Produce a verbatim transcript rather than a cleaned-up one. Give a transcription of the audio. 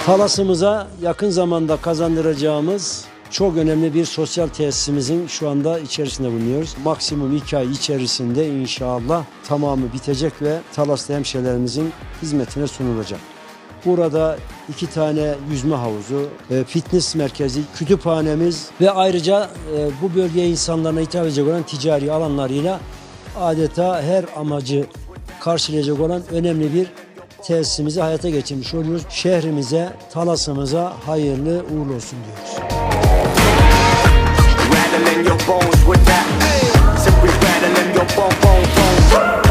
Talasımıza yakın zamanda kazandıracağımız çok önemli bir sosyal tesisimizin şu anda içerisinde bulunuyoruz. Maksimum iki ay içerisinde inşallah tamamı bitecek ve Talaslı hemşehrilerimizin hizmetine sunulacak. Burada iki tane yüzme havuzu, fitness merkezi, kütüphanemiz ve ayrıca bu bölgeye insanlarına hitap edecek olan ticari alanlarıyla adeta her amacı karşılayacak olan önemli bir tesisimizi hayata geçirmiş oluyoruz. Şehrimize, Talas'ımıza hayırlı uğurlu olsun diyoruz. Rattling your bones with that. Simply rattling your bone, bone, bone.